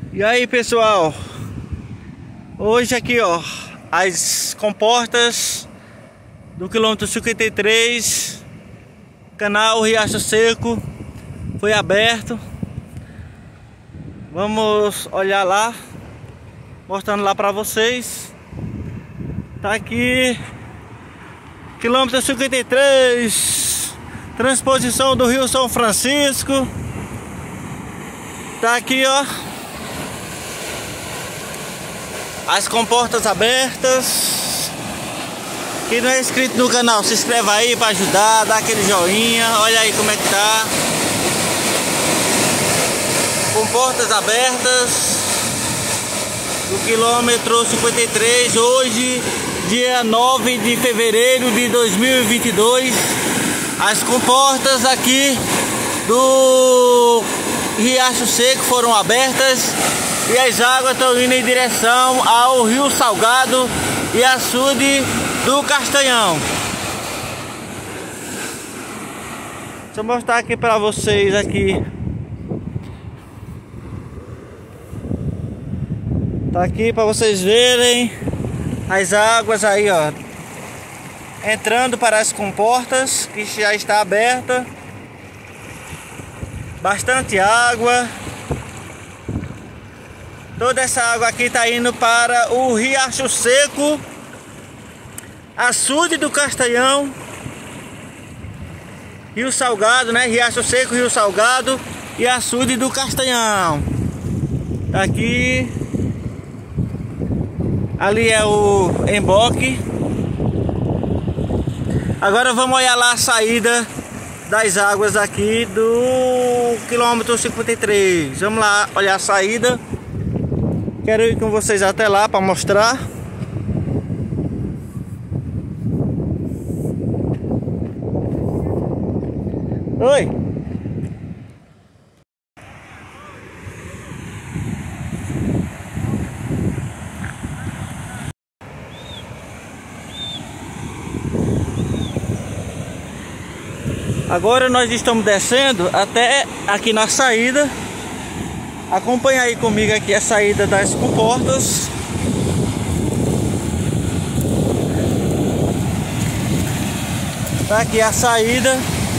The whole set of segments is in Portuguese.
E aí, pessoal, hoje aqui, ó, as comportas do quilômetro 53, canal Riacho Seco, foi aberto. Vamos olhar lá, mostrando lá pra vocês. Tá aqui, quilômetro 53, transposição do Rio São Francisco. Tá aqui, ó, as comportas abertas. Quem não é inscrito no canal, se inscreva aí para ajudar, dá aquele joinha. Olha aí como é que tá. Comportas abertas do quilômetro 53, hoje, dia 9 de fevereiro de 2022. As comportas aqui do Riacho Seco foram abertas e as águas estão indo em direção ao Rio Salgado e açude do Castanhão. Deixa eu mostrar aqui para vocês aqui. Tá aqui para vocês verem as águas aí, ó, entrando para as comportas que já está aberta. Bastante água. Toda essa água aqui está indo para o Riacho Seco, açude do Castanhão, Rio Salgado, né? Riacho Seco, Rio Salgado e açude do Castanhão. Tá aqui. Ali é o emboque. Agora vamos olhar lá a saída das águas aqui do quilômetro 53. Vamos lá olhar a saída. Quero ir com vocês até lá para mostrar. Oi! Agora nós estamos descendo até aqui na saída. Acompanha aí comigo aqui a saída das comportas. Tá aqui a saída.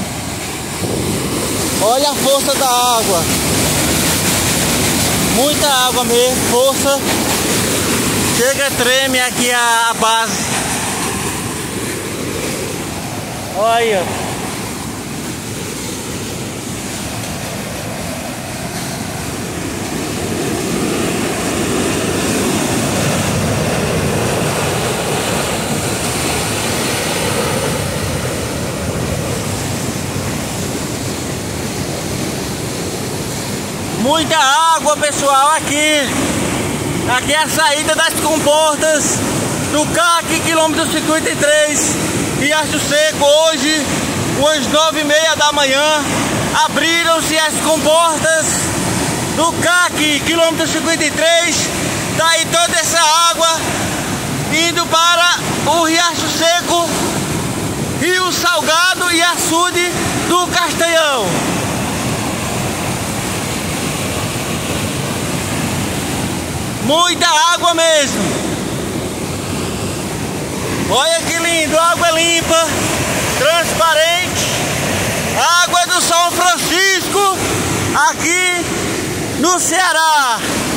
Olha a força da água. Muita água mesmo, força. Chega, treme aqui a base. Olha. Muita água, pessoal, aqui. Aqui é a saída das comportas do CAC, quilômetro 53, Riacho Seco. Hoje, umas 9h30 da manhã, abriram-se as comportas do CAC, quilômetro 53. Tá aí toda essa água indo para o Riacho Seco, Rio Salgado e açude do Castanhão. Muita água mesmo. Olha que lindo, água limpa, transparente. Água do São Francisco, aqui no Ceará.